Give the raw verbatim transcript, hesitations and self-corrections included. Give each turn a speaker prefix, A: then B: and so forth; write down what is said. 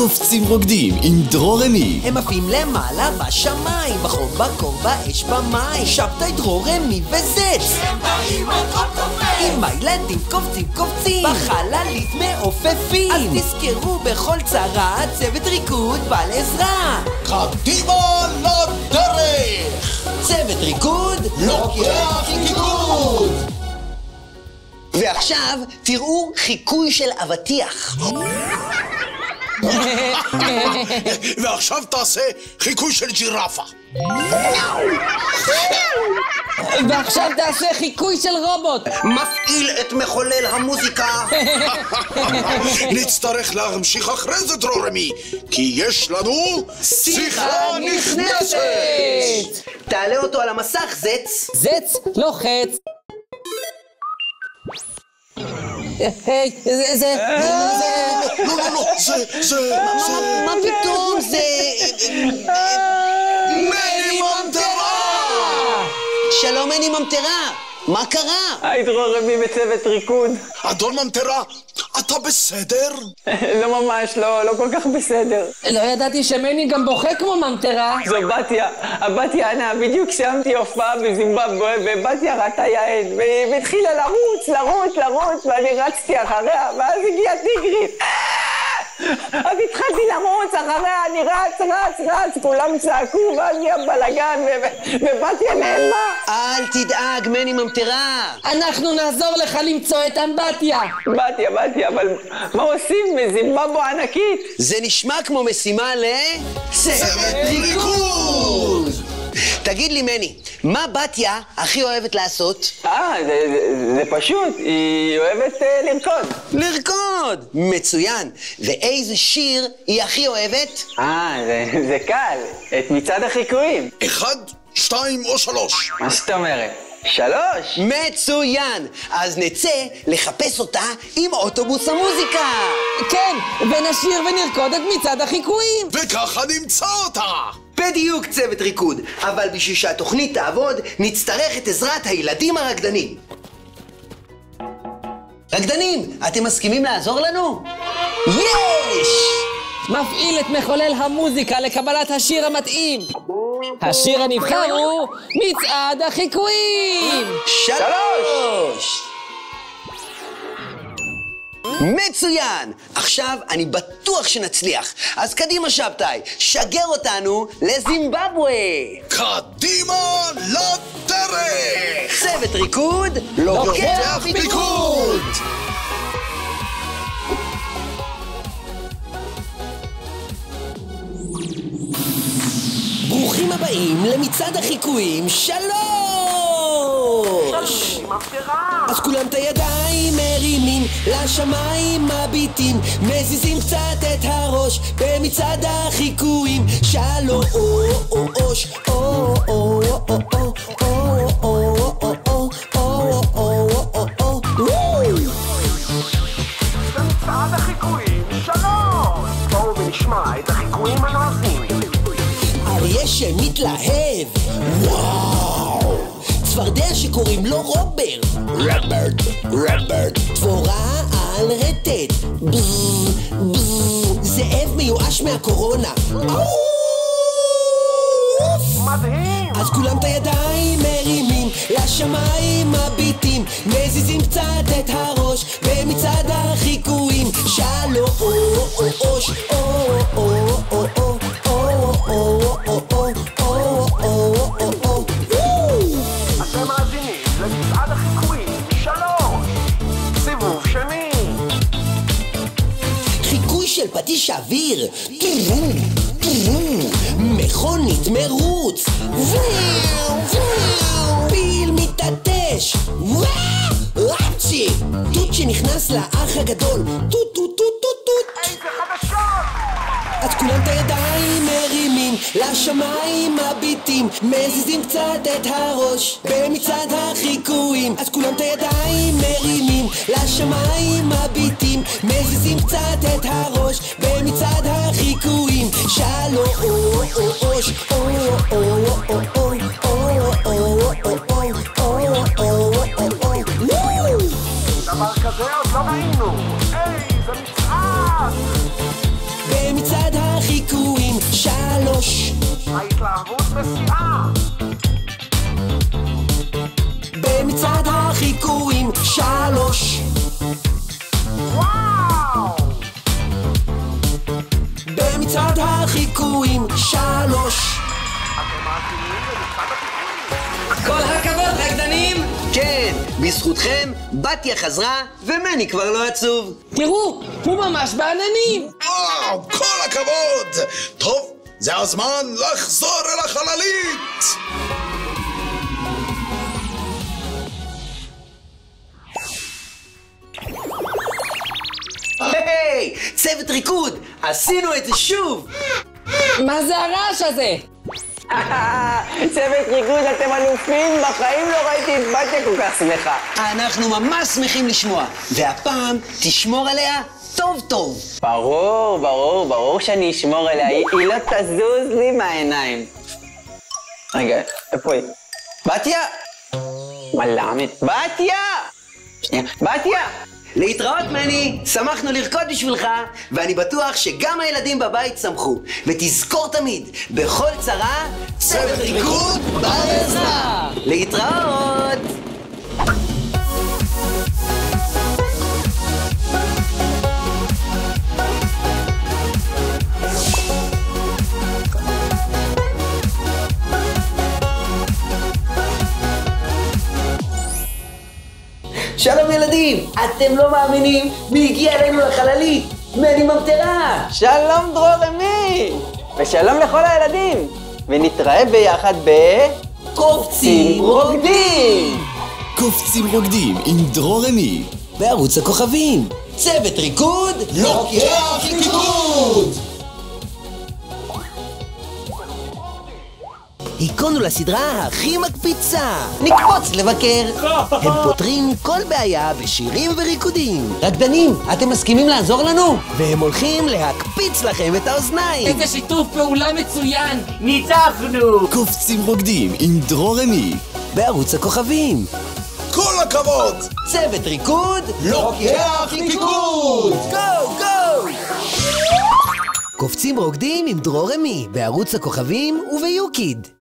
A: קופצים רוקדים עם דרור רמי.
B: הם עפים למעלה בשמיים, בחום בקור באש במים. שבתאי דרור רמי וזץ
C: הם באים על כל תופס,
B: עם הילדים קופצים קופצים בחללית מעופפים. אז תזכרו בכל צרה צוות ריקוד בא לעזרה.
C: קדימה לדרך,
B: צוות ריקוד
C: לוקח ריקוד.
B: ועכשיו תראו חיקוי של אבטיח.
C: ועכשיו תעשה חיקוי של ג'ירפה.
D: ועכשיו תעשה חיקוי של רובוט.
B: מפעיל את מחולל המוזיקה.
C: נצטרך להמשיך אחרי זה דרור רמי, כי יש לנו שיחה נכנסת.
B: תעלה אותו על המסך זץ.
D: זץ לוחץ. היי, זה, זה, זה...
C: לא, לא, לא, זה, זה, זה...
B: מה פתאום זה...
C: מני ממטרה!
B: שלום מני ממטרה, מה קרה?
E: היי דרור רמי בצוות ריקוד.
C: אדון ממטרה, אתה בסדר?
E: לא ממש, לא, לא כל כך בסדר.
D: לא ידעתי שמני גם בוכה כמו ממטרה.
E: זו בתיה, הבתיה ענה, בדיוק סיימתי הופעה בזימבבואה, ובתיה ראתה יעד, והתחילה לרוץ, לרוץ, לרוץ, ואני רצתי אחריה, ואז הגיעה טיגרית. אז התחלתי לרוץ אחריה, אני רץ, רץ, רץ, כולם צעקו, ואז נהיה בלגן, ובתיה נעלמה.
B: אל תדאג מני ממטרה.
D: אנחנו נעזור לך למצוא את אמבטיה.
E: בתיה, בתיה, אבל מה עושים בזימבבואה ענקית?
B: זה נשמע כמו משימה ל...
C: צוות ריקוד!
B: תגיד לי מני, מה בתיה הכי אוהבת לעשות?
E: אה, זה, זה, זה פשוט, היא אוהבת uh, לרקוד.
B: לרקוד! מצוין. ואיזה שיר היא הכי אוהבת?
E: אה, זה, זה קל, את מצעד החיקויים.
C: אחד, שתיים או שלוש.
E: מה זאת אומרת? שלוש?
B: מצוין! אז נצא לחפש אותה עם אוטובוס המוזיקה.
D: כן, ונשיר ונרקוד את מצעד החיקויים.
C: וככה נמצא אותה!
B: בדיוק צוות ריקוד, אבל בשביל שהתוכנית תעבוד, נצטרך את עזרת הילדים הרקדנים. רקדנים, אתם מסכימים לעזור לנו? יש!
D: מפעיל את מחולל המוזיקה לקבלת השיר המתאים. השיר הנבחר הוא מצעד החיקויים.
B: שלוש! מצוין! עכשיו אני בטוח שנצליח. אז קדימה שבתאי, שגר אותנו לזימבבואה.
C: קדימה לדרך!
B: צוות ריקוד לוקח פיקוד! ברוכים הבאים למצעד החיקויים שלוש! אז כולם את הידיים מרימים, לשמיים מביטים, מזיזים קצת את הראש במצעד החיקויים שלוש!
F: במצעד החיקויים שלוש! בואו ונשמע את החיקויים הנועזים.
B: אריה שמתלהב, וואו! צפרדע שקוראים לו רובר, רוברט, רוברט. דבורה על רטט, בז, בז. זאב מיואש מהקורונה,
F: מדהים!
B: אז כולם את הידיים מרימים, לשמיים מביטים, מזיזים קצת את הראש במצעד החיקויים שלוש!
F: אתם מאזינים למצעד החיקויים שלוש! סיבוב שני!
B: חיקוי של פטיש אוויר, מכונית מרוץ, פיל מתעטש, אפצ'י, תות שנכנס לאח הגדול, תות תות תות תות תות.
F: איזה חדשות!
B: אז כולם את הידיים מרימים, לשמיים מביטים, מזיזים קצת את הראש במצעד החיקויים. אז כולם את הידיים מרימים, לשמיים מביטים, מזיזים קצת את הראש במצעד החיקויים שלוש!
F: דבר כזה עוד לא ראינו! איזה מצעד!
B: במצעד
F: ערבות מסיעה.
B: במצעד החיקויים שלוש.
F: וואו!
B: במצעד החיקויים שלוש.
F: אתם מאזינים למצעד החיקויים.
D: כל הכבוד, רקדנים!
G: כן, בזכותכם בתיה חזרה ומני כבר לא עצוב.
D: תראו, הוא ממש בעננים!
C: וואו, כל הכבוד! טוב, זה הזמן לחזור אל החללית!
G: היי, צוות ריקוד, עשינו את זה שוב!
D: מה זה הרעש הזה?
E: צוות ריקוד, אתם אלופים, בחיים לא ראיתי את בתיה כל כך שמחה.
G: אנחנו ממש שמחים לשמוע, והפעם תשמור עליה טוב טוב.
E: ברור, ברור, ברור שאני אשמור עליה, היא היא לא תזוז לי מהעיניים. רגע, איפה היא? בתיה! מלאמת. בתיה! שנייה, בתיה!
G: להתראות מני, שמחנו לרקוד בשבילך, ואני בטוח שגם הילדים בבית שמחו. ותזכור תמיד, בכל צרה, צוות ריקוד בעזרה. להתראות! שלום ילדים, אתם לא מאמינים מי הגיע אלינו לחללית, מני ממטרה.
E: שלום דרורמי! ושלום לכל הילדים! ונתראה ביחד ב...
G: קופצים רוקדים!
A: קופצים רוקדים עם דרורמי
B: בערוץ הכוכבים.
G: צוות ריקוד
C: לוקח ריקוד!
B: היכונו לסדרה הכי מקפיצה.
G: נקפוץ לבקר.
B: הם פותרים כל בעיה בשירים וריקודים.
G: רקדנים, אתם מסכימים לעזור לנו?
B: והם הולכים להקפיץ לכם את האוזניים.
D: איזה שיתוף פעולה מצוין!
F: ניצחנו!
A: קופצים רוקדים עם דרורמי
B: בערוץ הכוכבים.
C: כל הכבוד!
G: צוות ריקוד
C: לוקח ריקוד!
B: גו גו! קופצים רוקדים עם דרורמי בערוץ הכוכבים וביוקיד.